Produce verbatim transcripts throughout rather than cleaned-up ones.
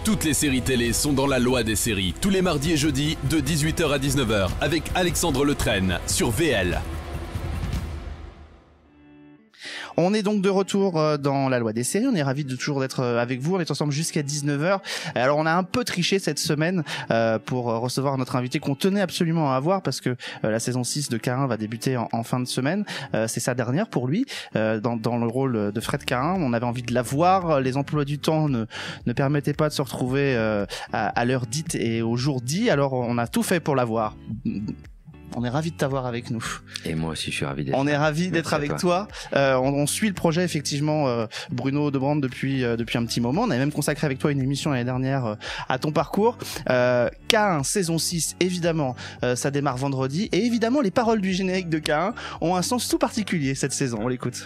Toutes les séries télé sont dans la loi des séries, tous les mardis et jeudis de dix-huit heures à dix-neuf heures avec Alexandre Letraine sur V L. On est donc de retour dans la loi des séries. On est ravis de toujours d'être avec vous. On est ensemble jusqu'à dix-neuf heures. Alors on a un peu triché cette semaine euh, pour recevoir notre invité qu'on tenait absolument à avoir parce que euh, la saison six de Caïn va débuter en, en fin de semaine. Euh, c'est sa dernière pour lui euh, dans, dans le rôle de Fred Caïn. On avait envie de la voir. Les emplois du temps ne, ne permettaient pas de se retrouver euh, à, à l'heure dite et au jour dit. Alors on a tout fait pour la voir. On est ravis de t'avoir avec nous. Et moi aussi, je suis ravi d'être. On est ravis d'être avec toi. toi. Euh, on, on suit le projet effectivement, euh, Bruno Debrand depuis euh, depuis un petit moment. On avait même consacré avec toi une émission l'année dernière euh, à ton parcours. Euh, Caïn saison six, évidemment, euh, ça démarre vendredi. Et évidemment, les paroles du générique de Caïn ont un sens tout particulier cette saison. On l'écoute.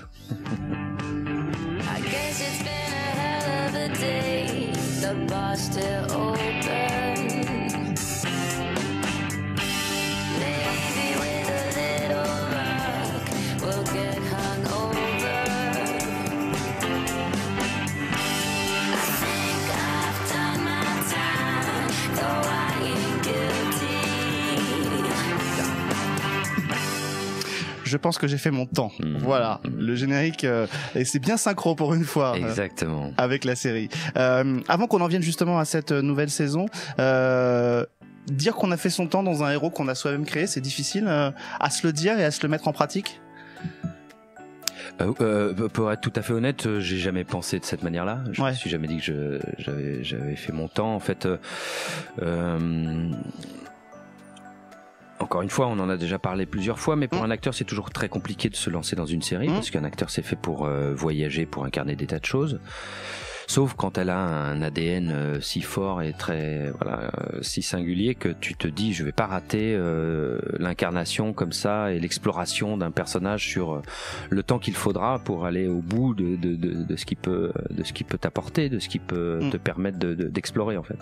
Je pense que j'ai fait mon temps. Mmh. Voilà, le générique, euh, et c'est bien synchro pour une fois. Exactement. Euh, avec la série. Euh, avant qu'on en vienne justement à cette nouvelle saison, euh, dire qu'on a fait son temps dans un héros qu'on a soi-même créé, c'est difficile euh, à se le dire et à se le mettre en pratique. Euh, euh, pour être tout à fait honnête, euh, j'ai jamais pensé de cette manière-là. Je ouais. me suis jamais dit que je, j'avais, j'avais fait mon temps. En fait, euh, euh, encore une fois, on en a déjà parlé plusieurs fois, mais pour mmh. un acteur, c'est toujours très compliqué de se lancer dans une série, mmh. parce qu'un acteur, c'est fait pour euh, voyager, pour incarner des tas de choses. Sauf quand elle a un A D N euh, si fort et très voilà euh, si singulier que tu te dis je vais pas rater euh, l'incarnation comme ça et l'exploration d'un personnage sur euh, le temps qu'il faudra pour aller au bout de de de, de ce qui peut de ce qui peut t'apporter, de ce qui peut mmh. te permettre de, de, d'explorer en fait.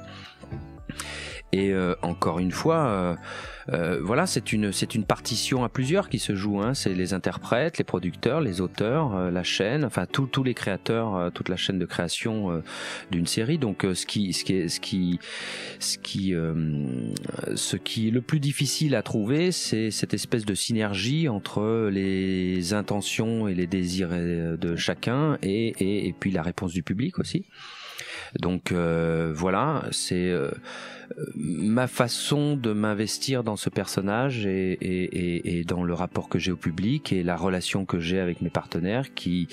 Et euh, encore une fois, euh, euh, voilà, c'est une c'est une partition à plusieurs qui se joue. Hein. C'est les interprètes, les producteurs, les auteurs, euh, la chaîne, enfin tous tous les créateurs, euh, toute la chaîne de création euh, d'une série. Donc euh, ce qui ce qui est, ce qui ce qui euh, ce qui est le plus difficile à trouver, c'est cette espèce de synergie entre les intentions et les désirs de chacun et et, et puis la réponse du public aussi. Donc euh, voilà, c'est euh, ma façon de m'investir dans ce personnage et, et, et, et dans le rapport que j'ai au public et la relation que j'ai avec mes partenaires qui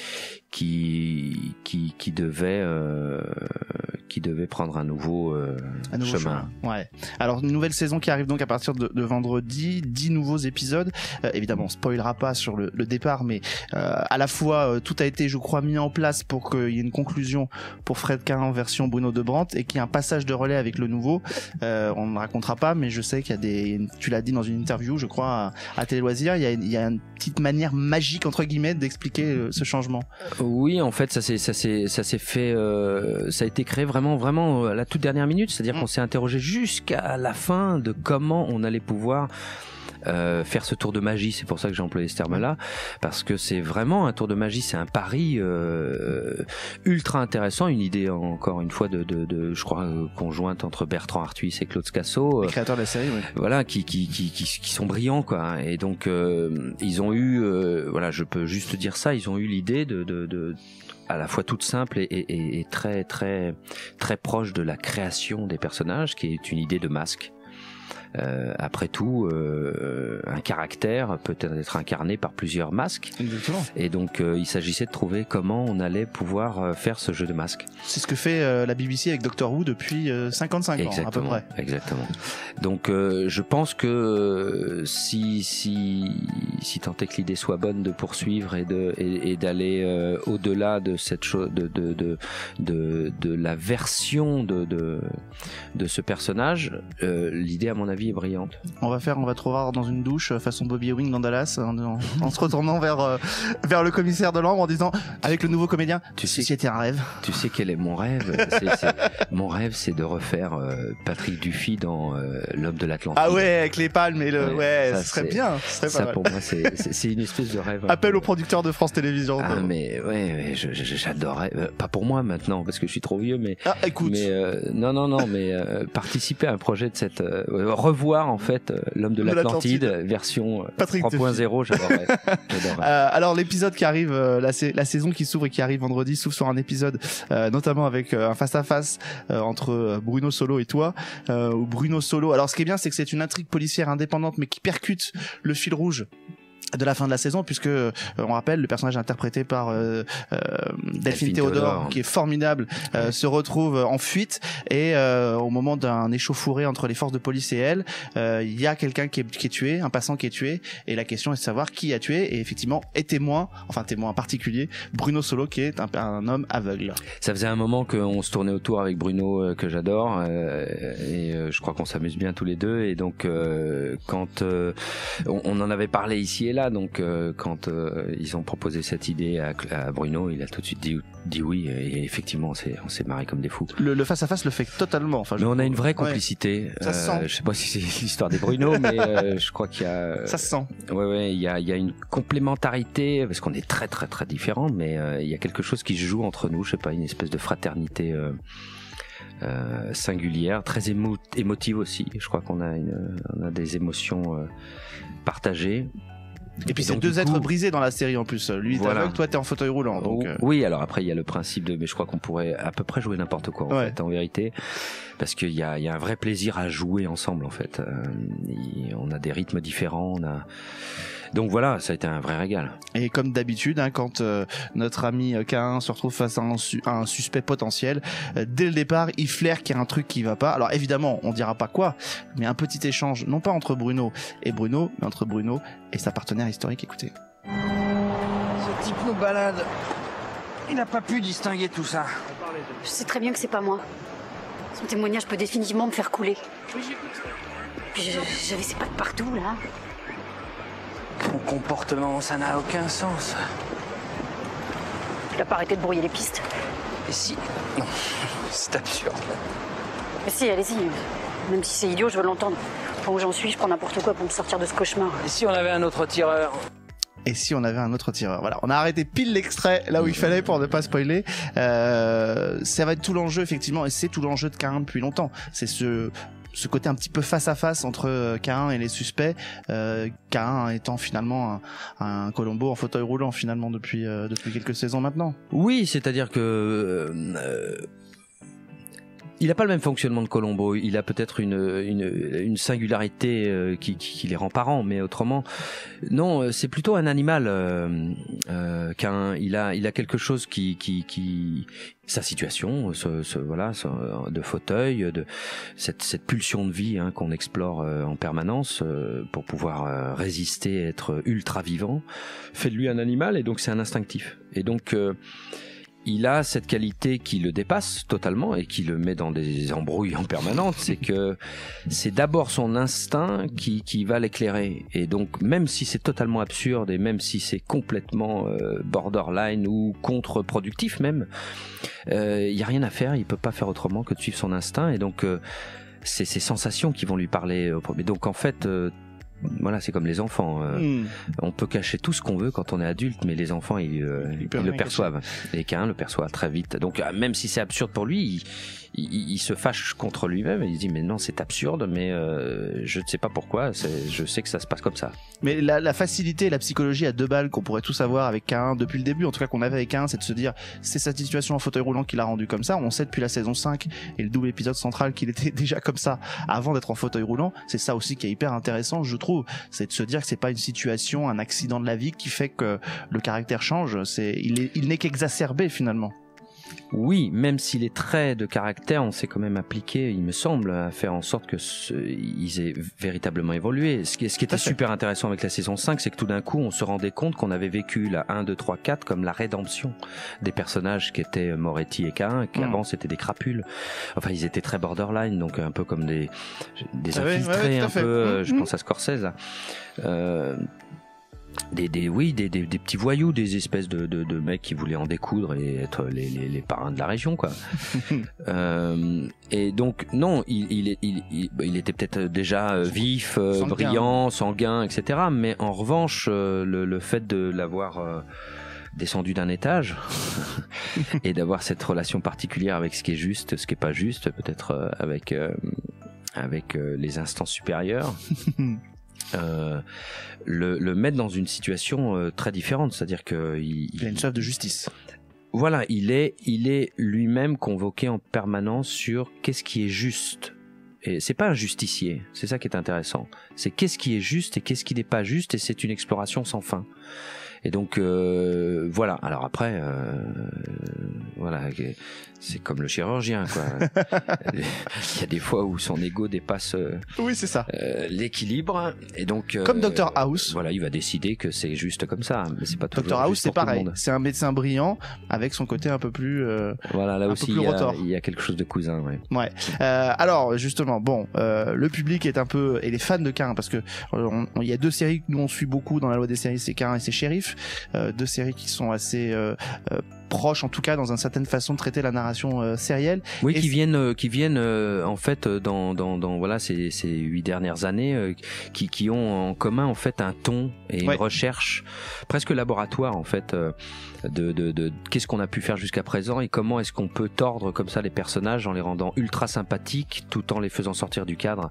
qui qui qui devait euh, qui devait prendre un nouveau, euh, un nouveau chemin. chemin. Ouais. Alors une nouvelle saison qui arrive donc à partir de, de vendredi, dix nouveaux épisodes. Euh, évidemment, on spoilera pas sur le, le départ, mais euh, à la fois euh, tout a été, je crois, mis en place pour qu'il y ait une conclusion pour Fred Caïn en version Bruno Debrand et qu'il y ait un passage de relais avec le nouveau. Euh, on ne racontera pas, mais je sais qu'il y a des, tu l'as dit dans une interview, je crois, à, à Télé Loisirs, il y a, il y a une petite manière magique entre guillemets d'expliquer euh, ce changement. Oui, en fait, ça s'est, ça s'est, ça s'est fait, euh, ça a été créé vraiment, vraiment à la toute dernière minute. C'est-à-dire mmh. qu'on s'est interrogé jusqu'à la fin de comment on allait pouvoir Euh, faire ce tour de magie. C'est pour ça que j'ai employé ce terme-là, parce que c'est vraiment un tour de magie, c'est un pari euh, ultra intéressant, une idée encore une fois de, de, de je crois euh, conjointe entre Bertrand Artuis et Claude Scasso, les créateurs de la série, oui. Voilà, qui qui qui qui, qui sont brillants quoi. Et donc euh, ils ont eu, euh, voilà, je peux juste dire ça, ils ont eu l'idée de de, de à la fois toute simple et, et, et très très très proche de la création des personnages, qui est une idée de masque. Euh, après tout, euh, un caractère peut être incarné par plusieurs masques. Exactement. Et donc, euh, il s'agissait de trouver comment on allait pouvoir euh, faire ce jeu de masques. C'est ce que fait euh, la B B C avec Doctor Who depuis euh, cinquante-cinq exactement, ans, à peu près. Exactement. Donc, euh, je pense que euh, si si si tant est que l'idée soit bonne de poursuivre et de et, et d'aller euh, au-delà de cette chose, de de de de de la version de de de ce personnage, euh, l'idée à mon avis vie est brillante. On va faire, on va te revoir dans une douche façon Bobby Ewing dans Dallas, en, en, en se retournant vers euh, vers le commissaire de l'Ambre en disant avec le nouveau comédien, tu sais, c'était un rêve. Tu sais quel est mon rêve c'est, c'est, Mon rêve, c'est de refaire euh, Patrick Duffy dans euh, L'Homme de l'Atlantide. Ah ouais, avec les palmes et le, ouais, ouais ça, ce serait bien. Ce serait ça pas mal. Pour moi, c'est, c'est, c'est une espèce de rêve. Appel au producteur de France Télévisions. Ah mais ouais, ouais je, je, j'adorerais. Euh, pas pour moi maintenant parce que je suis trop vieux, mais. Ah écoute. Mais euh, non non non, mais euh, participer à un projet de cette euh, revoir en fait euh, L'Homme de l'Atlantide, l'Atlantide. Version trois point zéro, j'adorerais. j'adorerais. Euh, alors l'épisode qui arrive, euh, la, la saison qui s'ouvre et qui arrive vendredi s'ouvre sur un épisode, euh, notamment avec euh, un face à face entre Bruno Solo et toi, euh, ou Bruno Solo. Alors ce qui est bien, c'est que c'est une intrigue policière indépendante, mais qui percute le fil rouge de la fin de la saison, puisque euh, on rappelle le personnage interprété par euh, euh, Delphine, Delphine Théodore, Théodore, qui est formidable, euh, ouais. se retrouve en fuite et euh, au moment d'un échauffouré entre les forces de police et elle, il euh, y a quelqu'un qui est, qui est tué, un passant qui est tué, et la question est de savoir qui a tué. Et effectivement, est témoin, enfin témoin en particulier, Bruno Solo, qui est un, un homme aveugle. Ça faisait un moment qu'on se tournait autour avec Bruno, euh, que j'adore, euh, et euh, je crois qu'on s'amuse bien tous les deux. Et donc euh, quand euh, on, on en avait parlé ici et là. Donc euh, quand euh, ils ont proposé cette idée à, à Bruno, il a tout de suite dit, dit oui, et effectivement on s'est, on s'est marré comme des fous. Le, le face à face le fait totalement. Enfin, mais on a une vraie complicité. Ouais. Ça se sent. Euh, je sais pas si c'est l'histoire des Bruno, mais euh, je crois qu'il y a. Ça se sent. Ouais ouais, il y a, il y a une complémentarité parce qu'on est très très très différents, mais euh, il y a quelque chose qui se joue entre nous. Je sais pas, une espèce de fraternité. Euh, Euh, singulière, très émo- émotive aussi. Je crois qu'on a, une, on a des émotions euh, partagées. Et puis et c'est deux êtres coup, brisés dans la série en plus. Lui voilà. est aveugle, toi t'es en fauteuil roulant. Donc euh... Oui, alors après il y a le principe de, mais je crois qu'on pourrait à peu près jouer n'importe quoi en ouais. fait, en vérité, parce qu'il y a, il y a un vrai plaisir à jouer ensemble en fait. Euh, on a des rythmes différents, on a. Donc voilà, ça a été un vrai régal. Et comme d'habitude, hein, quand euh, notre ami K un se retrouve face à un, su- à un suspect potentiel, euh, dès le départ, il flaire qu'il y a un truc qui va pas. Alors évidemment, on dira pas quoi, mais un petit échange, non pas entre Bruno et Bruno, mais entre Bruno et sa partenaire historique. Écoutez. Ce type nous balade. Il n'a pas pu distinguer tout ça. Je sais très bien que c'est pas moi. Son témoignage peut définitivement me faire couler. Puis je, j'avais ses pattes partout, là. Son comportement, ça n'a aucun sens. Tu n'as pas arrêté de brouiller les pistes. Et si... Non, c'est absurde. Mais si, allez-y. Même si c'est idiot, je veux l'entendre. Enfin, où j'en suis, je prends n'importe quoi pour me sortir de ce cauchemar. Et si on avait un autre tireur ? Et si on avait un autre tireur? Voilà, on a arrêté pile l'extrait là où il fallait pour ne pas spoiler. Euh, ça va être tout l'enjeu effectivement, et c'est tout l'enjeu de K un depuis longtemps. C'est ce ce côté un petit peu face à face entre K un et les suspects. Euh, K un étant finalement un, un Colombo en fauteuil roulant finalement depuis euh, depuis quelques saisons maintenant. Oui, c'est-à-dire que euh, il n'a pas le même fonctionnement de Colombo. Il a peut-être une, une, une singularité euh, qui, qui, qui les rend parents, mais autrement, non, c'est plutôt un animal. Euh, euh, qu'un, il a, il a quelque chose qui, qui, qui sa situation, ce, ce, voilà, ce, de fauteuil, de cette, cette pulsion de vie hein, qu'on explore euh, en permanence euh, pour pouvoir euh, résister, être ultra vivant, fait de lui un animal, et donc c'est un instinctif. Et donc euh, il a cette qualité qui le dépasse totalement et qui le met dans des embrouilles en permanence, c'est que c'est d'abord son instinct qui, qui va l'éclairer. Et donc, même si c'est totalement absurde et même si c'est complètement euh, borderline ou contre-productif même, il euh, n'y a rien à faire, il peut pas faire autrement que de suivre son instinct. Et donc, euh, c'est ces sensations qui vont lui parler. Et donc, en fait... Euh, voilà, c'est comme les enfants. Euh, mmh. On peut cacher tout ce qu'on veut quand on est adulte, mais les enfants, ils, euh, ils, ils le perçoivent. Et K un le perçoit très vite. Donc, même si c'est absurde pour lui, il, il, il se fâche contre lui-même et il se dit mais non, c'est absurde, mais euh, je ne sais pas pourquoi. C'est, je sais que ça se passe comme ça. Mais la, la facilité, la psychologie à deux balles qu'on pourrait tous avoir avec K un depuis le début, en tout cas qu'on avait avec K un, c'est de se dire c'est sa situation en fauteuil roulant qui l'a rendu comme ça. On sait depuis la saison cinq et le double épisode central qu'il était déjà comme ça avant d'être en fauteuil roulant. C'est ça aussi qui est hyper intéressant, je trouve. C'est de se dire que c'est pas une situation, un accident de la vie qui fait que le caractère change. C'est, il est, il n'est qu'exacerbé finalement. Oui, même si les traits de caractère, on s'est quand même appliqué, il me semble, à faire en sorte que ce, ils aient véritablement évolué. Ce qui, ce qui était super intéressant avec la saison cinq, c'est que tout d'un coup, on se rendait compte qu'on avait vécu la un, deux, trois, quatre comme la rédemption des personnages qui étaient Moretti et Cain, qui mmh. avant c'était des crapules. Enfin, ils étaient très borderline, donc un peu comme des, des infiltrés, ouais, ouais, un peu, euh, je mmh. pense à Scorsese, là. Euh, Des, des, oui, des, des, des petits voyous, des espèces de, de, de mecs qui voulaient en découdre et être les, les, les parrains de la région, quoi. euh, et donc, non, il, il, il, il, il était peut-être déjà vif, sanguin. brillant, sanguin, et cetera. Mais en revanche, le, le fait de l'avoir euh, descendu d'un étage et d'avoir cette relation particulière avec ce qui est juste, ce qui est pas juste, peut-être euh, avec, euh, avec euh, les instances supérieures. Euh, le, le mettre dans une situation euh, très différente, c'est-à-dire que il, il a une soif de justice. Voilà, il est, il est lui-même convoqué en permanence sur qu'est-ce qui est juste. Et c'est pas un justicier, c'est ça qui est intéressant. C'est qu'est-ce qui est juste et qu'est-ce qui n'est pas juste, et c'est une exploration sans fin. Et donc euh, voilà. Alors après, euh, voilà, c'est comme le chirurgien, quoi. Il y a des fois où son ego dépasse. Euh, oui, c'est ça. Euh, l'équilibre, et donc euh, comme Docteur House. Voilà, il va décider que c'est juste comme ça, mais c'est pas toujours. Docteur House, c'est pareil. C'est un médecin brillant avec son côté un peu plus. Euh, voilà, là aussi, il y, a, il y a quelque chose de cousin, ouais. Ouais. Euh, alors justement, bon, euh, le public est un peu et les fans de Cain, parce que il y a deux séries que nous on suit beaucoup dans la loi des séries, c'est Cain et c'est Shérif. Euh, deux séries qui sont assez euh, euh, proches, en tout cas dans une certaine façon de traiter la narration euh, sérielle. Oui, et qui viennent, euh, qui viennent euh, en fait dans dans dans voilà ces ces huit dernières années, euh, qui qui ont en commun en fait un ton et ouais. une recherche presque laboratoire en fait euh, de de de qu'est-ce qu'on a pu faire jusqu'à présent et comment est-ce qu'on peut tordre comme ça les personnages en les rendant ultra sympathiques tout en les faisant sortir du cadre.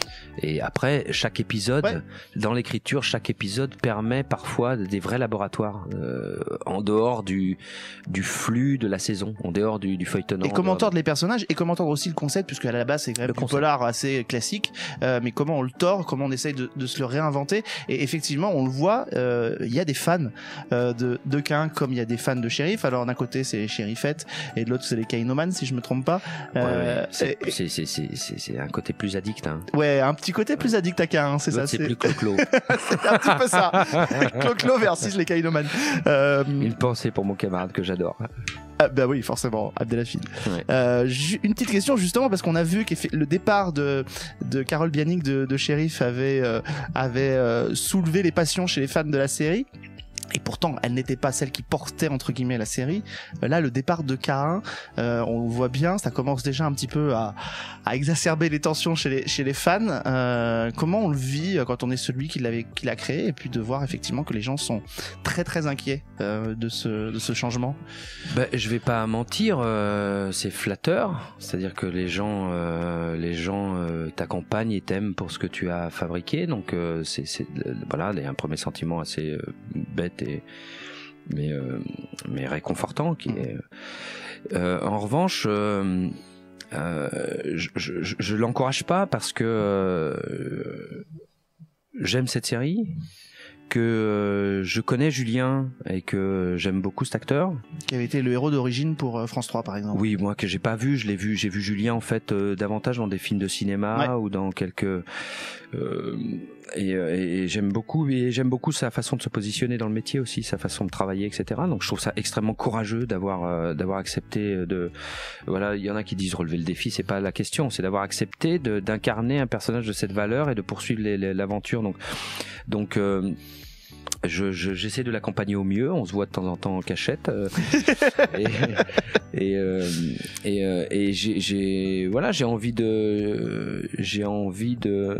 Et après, chaque épisode, ouais. dans l'écriture, chaque épisode permet parfois des vrais laboratoires euh, en dehors du du flux de la saison, en dehors du, du feuilletonnant. Et comment tordre les personnages et comment tordre aussi le concept, puisque à la base c'est quand même un polar assez classique, euh, mais comment on le tord, comment on essaye de, de se le réinventer. Et effectivement, on le voit, il euh, y a des fans euh, de de Cain comme il y a des fans de Shérif. Alors d'un côté c'est les Shérifettes et de l'autre c'est les Cainomanes, si je me trompe pas. Euh, ouais, c'est, et, c'est, c'est c'est c'est c'est un côté plus addict. Hein. Ouais, un petit côté plus addict à Cain, hein, c'est l'autre, ça. C'est, c'est plus Clo-Clo. C'est un petit peu ça. Clo-Clo versus les Cainomanes. Euh... Une pensée pour mon camarade que j'adore. Ah bah oui, forcément, Abdelhafid. Ouais. Euh, une petite question justement, parce qu'on a vu que le départ de de Carole Bianic de, de Shérif avait euh, avait euh, soulevé les passions chez les fans de la série. Et pourtant, elle n'était pas celle qui portait entre guillemets la série. Là, le départ de Cain, euh, on le voit bien, ça commence déjà un petit peu à, à exacerber les tensions chez les chez les fans. Euh, comment on le vit quand on est celui qui l'avait qui l'a créé, et puis de voir effectivement que les gens sont très très inquiets euh, de ce de ce changement. Ben, je vais pas mentir, euh, c'est flatteur, c'est-à-dire que les gens euh, les gens euh, t'accompagnent et t'aiment pour ce que tu as fabriqué, donc euh, c'est c'est voilà, il y a un premier sentiment assez euh, bête et mais euh, mais réconfortant qui est euh, en revanche euh, euh, je, je, je l'encourage pas parce que euh, j'aime cette série, que euh, je connais Julien et que j'aime beaucoup cet acteur qui avait été le héros d'origine pour euh, France trois par exemple. Oui, moi que j'ai pas vu, je l'ai vu, j'ai vu Julien en fait euh, davantage dans des films de cinéma, ouais. ou dans quelques euh, et, et j'aime beaucoup et j'aime beaucoup sa façon de se positionner dans le métier aussi, sa façon de travailler, et cetera. Donc je trouve ça extrêmement courageux d'avoir euh, d'avoir accepté de voilà, il y en a qui disent relever le défi, c'est pas la question, c'est d'avoir accepté de, d'incarner un personnage de cette valeur et de poursuivre les, les, l'aventure. Donc donc euh, Je, je, j'essaie de l'accompagner au mieux. On se voit de temps en temps en cachette. Euh, et et, euh, et, euh, et j'ai, j'ai, voilà, j'ai envie de, j'ai envie de.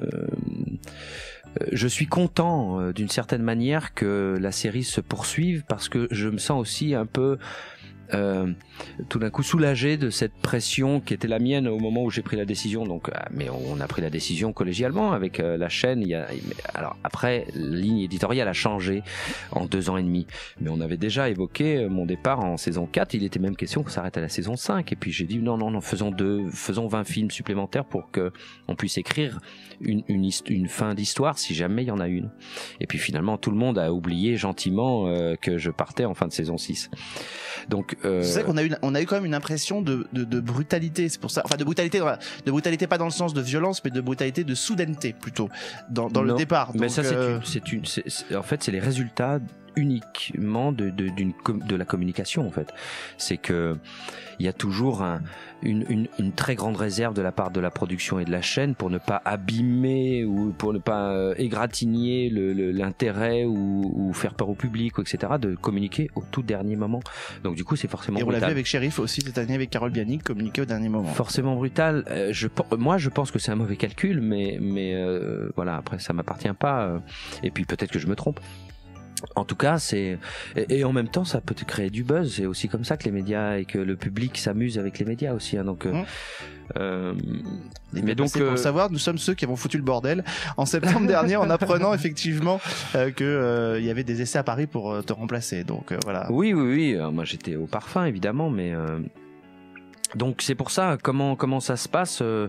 Euh, je suis content euh, d'une certaine manière que la série se poursuive parce que je me sens aussi un peu. Euh, tout d'un coup soulagé de cette pression qui était la mienne au moment où j'ai pris la décision. Donc, euh, mais on a pris la décision collégialement avec euh, la chaîne. Il y a, alors après, la ligne éditoriale a changé en deux ans et demi. Mais on avait déjà évoqué mon départ en saison quatre. Il était même question qu'on s'arrête à la saison cinq. Et puis j'ai dit non, non, non, faisons deux, faisons vingt films supplémentaires pour que on puisse écrire une, une, une fin d'histoire si jamais il y en a une. Et puis finalement, tout le monde a oublié gentiment euh, que je partais en fin de saison six. Donc euh... c'est vrai qu'on a eu, on a eu quand même une impression de, de, de brutalité. C'est pour ça, enfin de brutalité, de brutalité pas dans le sens de violence, mais de brutalité de soudaineté plutôt dans, dans le départ. Mais Donc, ça, c'est euh... une, c'est une, c'est, c'est, en fait, c'est les résultats uniquement de, de, d'une, de la communication en fait. C'est que il y a toujours un, une, une, une très grande réserve de la part de la production et de la chaîne pour ne pas abîmer ou pour ne pas euh, égratigner le, le, l'intérêt ou, ou faire peur au public, et cetera. De communiquer au tout dernier moment. Donc du coup, c'est forcément et on brutal. l'a vu avec Sheriff aussi cette année avec Carole Bianic, communiquer au dernier moment. Forcément brutal. Euh, je, moi, je pense que c'est un mauvais calcul, mais, mais euh, voilà. Après, ça m'appartient pas. Euh, et puis peut-être que je me trompe. En tout cas, c'est et, et en même temps, ça peut te créer du buzz. C'est aussi comme ça que les médias et que le public s'amuse avec les médias aussi. Hein, donc, mmh. euh, mais donc, pour euh... le savoir, nous sommes ceux qui avons foutu le bordel en septembre dernier en apprenant effectivement euh, que euh, il y avait des essais à Paris pour euh, te remplacer. Donc euh, voilà. Oui, oui, oui. Alors, moi, j'étais au parfum évidemment, mais. Euh... Donc c'est pour ça comment comment ça se passe. Euh,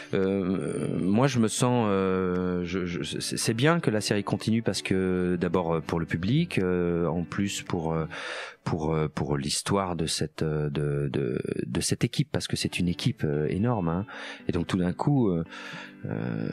euh, moi je me sens, euh, je, je, c'est bien que la série continue parce que d'abord pour le public, euh, en plus pour pour pour l'histoire de cette de de de cette équipe parce que c'est une équipe énorme. Hein, et donc tout d'un coup. Euh, euh,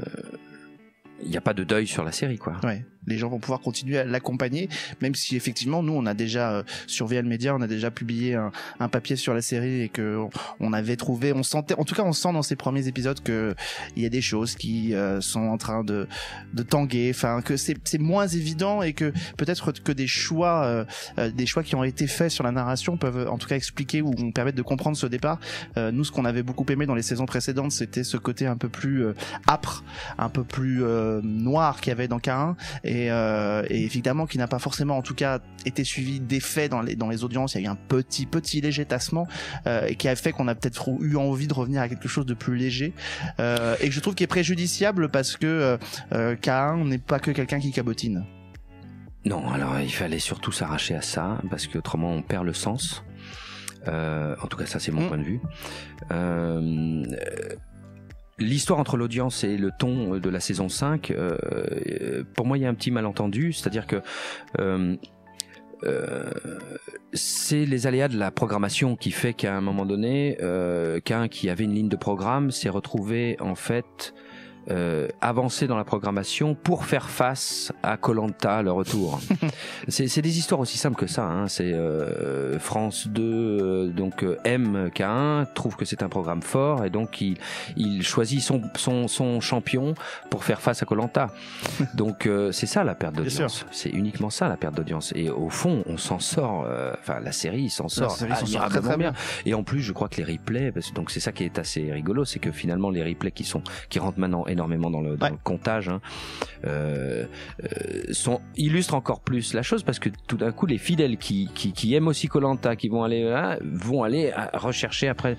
il n'y a pas de deuil sur la série, quoi. Ouais. Les gens vont pouvoir continuer à l'accompagner, même si effectivement nous on a déjà euh, sur V L Media on a déjà publié un, un papier sur la série et que on, on avait trouvé, on sentait, en tout cas on sent dans ces premiers épisodes que il y a des choses qui euh, sont en train de de tanguer, enfin que c'est c'est moins évident et que peut-être que des choix euh, euh, des choix qui ont été faits sur la narration peuvent en tout cas expliquer ou permettre de comprendre ce départ. Euh, nous ce qu'on avait beaucoup aimé dans les saisons précédentes c'était ce côté un peu plus euh, âpre, un peu plus euh, noir qu'il y avait dans K un. Et, euh, et évidemment qui n'a pas forcément en tout cas été suivi d'effets dans les dans les audiences. Il y a eu un petit petit léger tassement euh, et qui a fait qu'on a peut-être eu envie de revenir à quelque chose de plus léger euh, et que je trouve qui est préjudiciable parce que euh, K un n'est pas que quelqu'un qui cabotine. Non, alors il fallait surtout s'arracher à ça parce que autrement on perd le sens. Euh, en tout cas ça c'est mon mmh. point de vue. Euh, L'histoire entre l'audience et le ton de la saison cinq, euh, pour moi il y a un petit malentendu, c'est-à-dire que euh, euh, c'est les aléas de la programmation qui fait qu'à un moment donné, euh, qu'un qui avait une ligne de programme s'est retrouvé en fait euh, avancé dans la programmation pour faire face à Koh-Lanta, le retour. c'est, c'est des histoires aussi simples que ça. Hein. C'est euh, France deux, euh, donc euh, aime K un, trouve que c'est un programme fort et donc il, il choisit son, son, son champion pour faire face à Koh-Lanta. Donc euh, c'est ça la perte d'audience. C'est uniquement ça la perte d'audience. Et au fond, on s'en sort. Enfin, euh, la série s'en sort admirablement très, très bien. bien. Et en plus, je crois que les replays, parce que donc c'est ça qui est assez rigolo, c'est que finalement les replays qui sont qui rentrent maintenant énormément dans le, dans ouais. le comptage hein, euh, euh, sont, illustrent encore plus la chose parce que tout d'un coup les fidèles qui, qui, qui aiment aussi Koh-Lanta qui vont aller là, vont aller rechercher après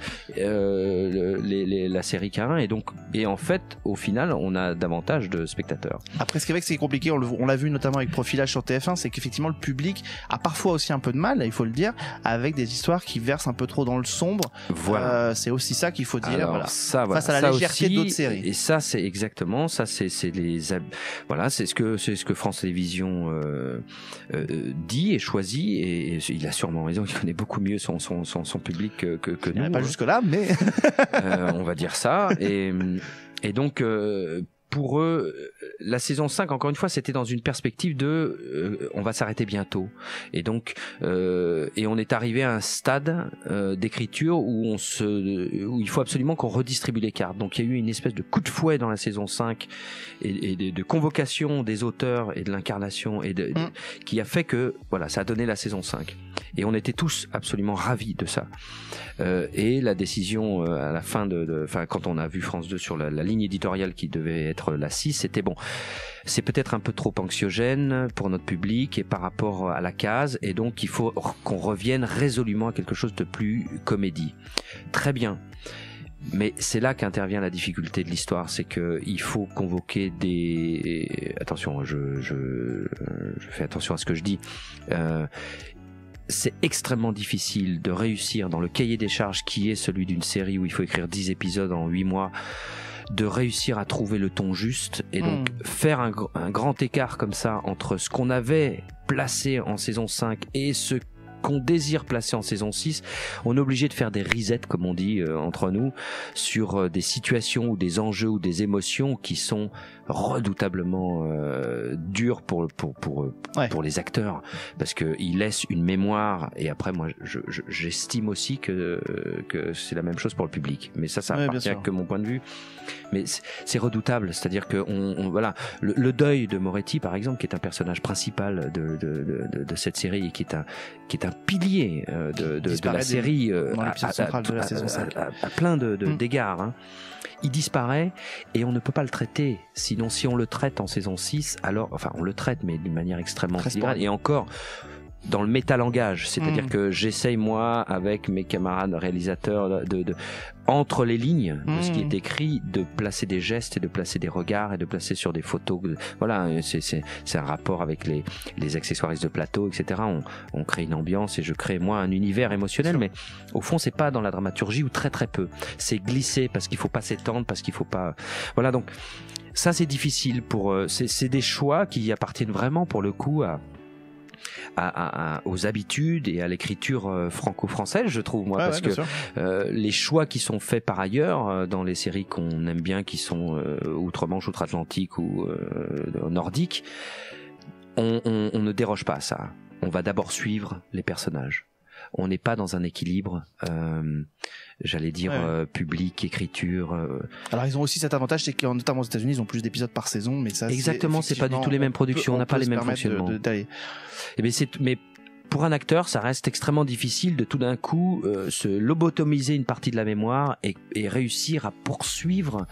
euh, les, les, la série K un et donc et en fait au final on a davantage de spectateurs. Après ce qui est vrai que c'est compliqué, on, le, on l'a vu notamment avec Profilage sur T F un, c'est qu'effectivement le public a parfois aussi un peu de mal, il faut le dire, avec des histoires qui versent un peu trop dans le sombre. Voilà. Euh, c'est aussi ça qu'il faut dire. Alors, voilà. Ça, voilà. Face à la ça légèreté aussi, d'autres séries. Et ça c'est exactement ça c'est c'est les voilà c'est ce que c'est ce que France Télévisions euh, euh, dit et choisit et, et il a sûrement raison, il connaît beaucoup mieux son son son, son public que que, que nous. Pas hein. jusque là mais euh, on va dire ça et et donc euh, pour eux, la saison cinq, encore une fois, c'était dans une perspective de euh, on va s'arrêter bientôt. Et donc, euh, et on est arrivé à un stade euh, d'écriture où on se, où il faut absolument qu'on redistribue les cartes. Donc, il y a eu une espèce de coup de fouet dans la saison cinq et, et de, de convocation des auteurs et de l'incarnation et de, mm. de, qui a fait que, voilà, ça a donné la saison cinq. Et on était tous absolument ravis de ça. Euh, et la décision euh, à la fin de, enfin, quand on a vu France deux sur la, la ligne éditoriale qui devait être la six, c'était bon. C'est peut-être un peu trop anxiogène pour notre public et par rapport à la case, et donc il faut qu'on revienne résolument à quelque chose de plus comédie. Très bien. Mais c'est là qu'intervient la difficulté de l'histoire, c'est que il faut convoquer des... Attention, je, je, je fais attention à ce que je dis. Euh, c'est extrêmement difficile de réussir dans le cahier des charges qui est celui d'une série où il faut écrire dix épisodes en huit mois, de réussir à trouver le ton juste et donc mmh. faire un, un grand écart comme ça entre ce qu'on avait placé en saison cinq et ce qu'on désire placer en saison six, on est obligé de faire des resets, comme on dit euh, entre nous, sur euh, des situations ou des enjeux ou des émotions qui sont redoutablement euh, dures pour pour pour ouais. pour les acteurs, parce que ils laissent une mémoire. Et après, moi, je, je, j'estime aussi que que c'est la même chose pour le public. Mais ça, ça ouais, appartient que mon point de vue. Mais c'est, c'est redoutable, c'est-à-dire que on, on voilà le, le deuil de Moretti, par exemple, qui est un personnage principal de de de, de cette série et qui est un qui est un pilier euh, de de, de la des, série euh, dans l'épisode central de la à, saison cinq. À, à, à plein de, de mm. d'égards. Hein. Il disparaît et on ne peut pas le traiter. Sinon, si on le traite en saison six, alors, enfin, on le traite, mais d'une manière extrêmement filigrane. Et encore, dans le métalangage, c'est-à-dire mmh. que j'essaye, moi, avec mes camarades réalisateurs, de, de entre les lignes de mmh. ce qui est écrit, de placer des gestes et de placer des regards et de placer sur des photos. Voilà, c'est, c'est, c'est un rapport avec les, les accessoiristes de plateau, et cetera. On, on crée une ambiance et je crée, moi, un univers émotionnel, mais au fond, c'est pas dans la dramaturgie ou très très peu. C'est glissé parce qu'il faut pas s'étendre, parce qu'il faut pas... Voilà, donc, ça, c'est difficile pour... C'est, c'est des choix qui appartiennent vraiment, pour le coup, à... À, à, à, aux habitudes et à l'écriture euh, franco-française, je trouve, moi, ouais, parce ouais, que euh, les choix qui sont faits par ailleurs euh, dans les séries qu'on aime bien, qui sont euh, outre-Manche, outre-Atlantique ou euh, nordique, on, on, on ne déroge pas à ça. On va d'abord suivre les personnages. On n'est pas dans un équilibre, euh, j'allais dire, ouais, ouais. Euh, public, écriture. Euh... Alors ils ont aussi cet avantage, c'est que notamment aux États-Unis, ils ont plus d'épisodes par saison, mais ça. Exactement, c'est, c'est pas du tout les mêmes productions, on n'a pas les mêmes fonctionnements. De, de, d'aller. Et bien c'est, mais pour un acteur, ça reste extrêmement difficile de tout d'un coup euh, se lobotomiser une partie de la mémoire et, et réussir à poursuivre.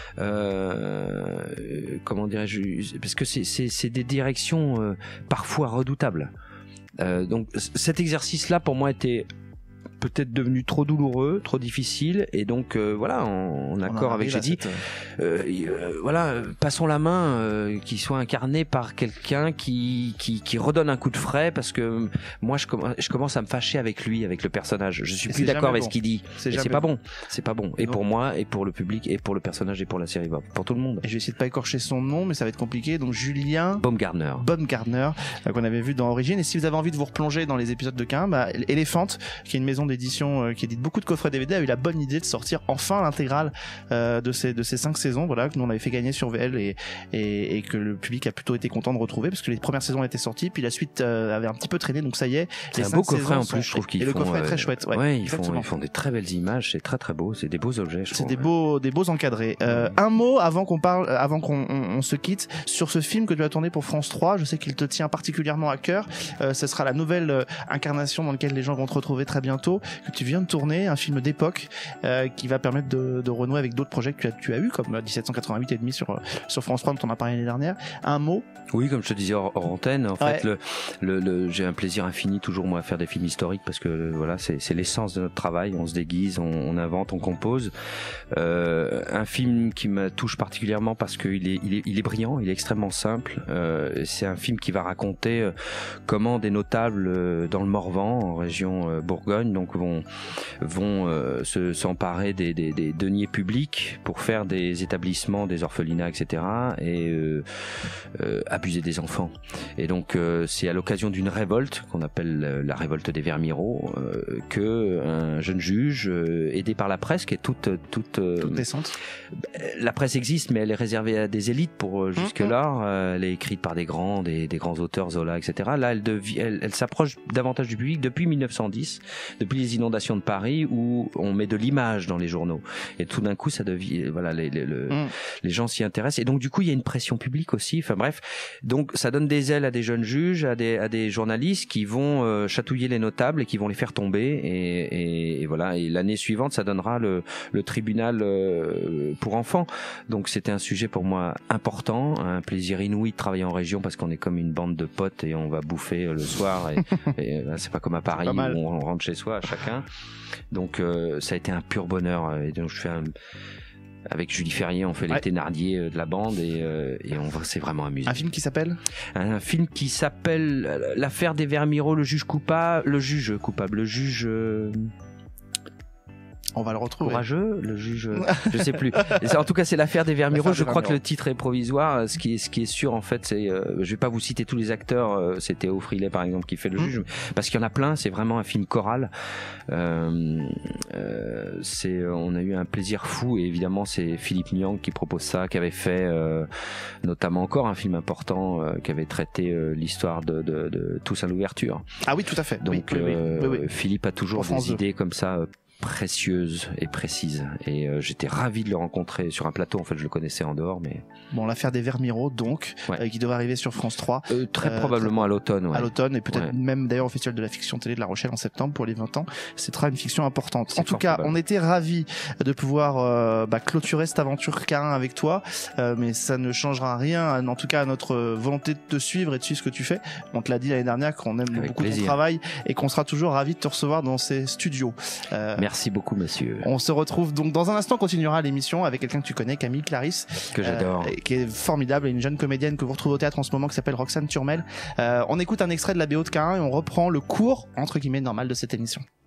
Euh, comment dirais-je, parce que c'est, c'est, c'est des directions euh, parfois redoutables. Euh, donc cet exercice-là pour moi était peut-être devenu trop douloureux, trop difficile, et donc euh, voilà, en, en accord avec j'ai dit, cette... euh, euh, voilà, passons la main, euh, qu'il soit incarné par quelqu'un qui, qui qui redonne un coup de frais, parce que moi je commence je commence à me fâcher avec lui, avec le personnage. Je suis et plus d'accord avec bon. ce qu'il dit. C'est, c'est pas bon. bon. C'est pas bon. Et non. pour moi, et pour le public, et pour le personnage, et pour la série, pour tout le monde. Et je vais essayer de pas écorcher son nom, mais ça va être compliqué. Donc Julien Baumgartner, Baumgartner, euh, qu'on avait vu dans Origine. Et si vous avez envie de vous replonger dans les épisodes de Cain, bah, Elephant, qui est une maison d'édition euh, qui édite beaucoup de coffrets D V D, a eu la bonne idée de sortir enfin l'intégrale euh, de ces de ces cinq saisons, voilà, que nous on avait fait gagner sur V L et, et et que le public a plutôt été content de retrouver, parce que les premières saisons étaient sorties, puis la suite euh, avait un petit peu traîné, donc ça y est. C'est un beau coffret en plus, je trouve qu'ils et font. Et le coffret est très chouette. Ouais, ouais ils font ils font des très belles images, c'est très très beau, c'est des beaux objets. Je c'est trouve, des beaux ouais. des beaux encadrés. Euh, un mot avant qu'on parle, avant qu'on on, on se quitte, sur ce film que tu as tourné pour France trois. Je sais qu'il te tient particulièrement à cœur. Euh, ce sera la nouvelle euh, incarnation dans laquelle les gens vont te retrouver très bientôt, que tu viens de tourner, un film d'époque euh, qui va permettre de, de renouer avec d'autres projets que tu as, tu as eu, comme dix-sept cent quatre-vingt-huit et demi sur sur France trois, dont on a parlé l'année dernière. Un mot. Oui, comme je te disais hors, hors antenne, en ouais. fait, le, le, le, j'ai un plaisir infini toujours moi à faire des films historiques, parce que voilà, c'est, c'est l'essence de notre travail. On se déguise, on, on invente, on compose. Euh, un film qui me touche particulièrement parce qu'il est, il est, il est brillant, il est extrêmement simple. Euh, c'est un film qui va raconter euh, comment des notables euh, dans le Morvan, en région euh, Bourgogne, donc vont vont euh, se, s'emparer des, des, des deniers publics pour faire des établissements, des orphelinats, et cetera. Et euh, euh, abuser des enfants. Et donc euh, c'est à l'occasion d'une révolte qu'on appelle euh, la révolte des Vermiraux euh, que un jeune juge euh, aidé par la presse, qui est toute toute, euh, toute décente. La presse existe, mais elle est réservée à des élites pour euh, jusque-là. Mmh, mmh. Euh, elle est écrite par des grands, des, des grands auteurs, Zola, et cetera. Là, elle, devi, elle, elle s'approche davantage du public depuis mille neuf cent dix, depuis les inondations de Paris, où on met de l'image dans les journaux. Et tout d'un coup, ça devient, voilà, les, les, le, mmh. les gens s'y intéressent. Et donc, du coup, il y a une pression publique aussi. Enfin bref, donc ça donne des ailes à des jeunes juges, à des, à des journalistes qui vont euh, chatouiller les notables et qui vont les faire tomber. Et, et, et voilà. Et l'année suivante, ça donnera le, le tribunal euh, pour enfants. Donc c'était un sujet pour moi important, un plaisir inouï de travailler en région, parce qu'on est comme une bande de potes et on va bouffer le soir. Et, et là, c'est pas comme à Paris où on rentre chez soi chacun. Donc euh, ça a été un pur bonheur. Et donc je fais un avec Julie Ferrier, on fait les ouais. Thénardier de la bande et, euh, et on s'est vraiment amusé. Un film qui s'appelle un, un film qui s'appelle L'affaire des Vermiraux, le juge coupable, le juge coupable, le juge. Euh... On va le retrouver. Courageux, le juge, je sais plus. En tout cas, c'est l'affaire des Vermireaux. Je crois que le titre est provisoire. Ce qui est, ce qui est sûr, en fait, c'est, euh, je vais pas vous citer tous les acteurs. Euh, c'est Théo Frilet, par exemple, qui fait le mmh. juge, parce qu'il y en a plein. C'est vraiment un film choral. Euh, euh, c'est, on a eu un plaisir fou, et évidemment, c'est Philippe Niang qui propose ça, qui avait fait, euh, notamment encore un film important, euh, qui avait traité euh, l'histoire de, de, de Tous à l'ouverture. Ah oui, tout à fait. Donc, oui, oui, euh, oui, oui. Philippe a toujours France des idées comme ça. Euh, précieuse et précise, et euh, j'étais ravi de le rencontrer sur un plateau. En fait, je le connaissais en dehors, mais bon, l'affaire des Vermireaux, donc ouais. euh, qui devrait arriver sur France trois euh, très euh, probablement à l'automne ouais. à l'automne, et peut-être ouais. même d'ailleurs au Festival de la fiction télé de La Rochelle en septembre pour les vingt ans. C'est très une fiction importante. C'est en tout cas, probable. On était ravis de pouvoir euh, bah, clôturer cette aventure Carin avec toi, euh, mais ça ne changera rien en tout cas à notre volonté de te suivre et de suivre ce que tu fais. On te l'a dit l'année dernière qu'on aime avec beaucoup plaisir. ton travail, et qu'on sera toujours ravis de te recevoir dans ces studios. Euh, merci beaucoup, monsieur. On se retrouve donc dans un instant, on continuera l'émission avec quelqu'un que tu connais, Camille Clarisse, que j'adore, euh, qui est formidable, et une jeune comédienne que vous retrouvez au théâtre en ce moment qui s'appelle Roxane Turmel. Euh, on écoute un extrait de la B O de Carin et on reprend le cours entre guillemets normal de cette émission.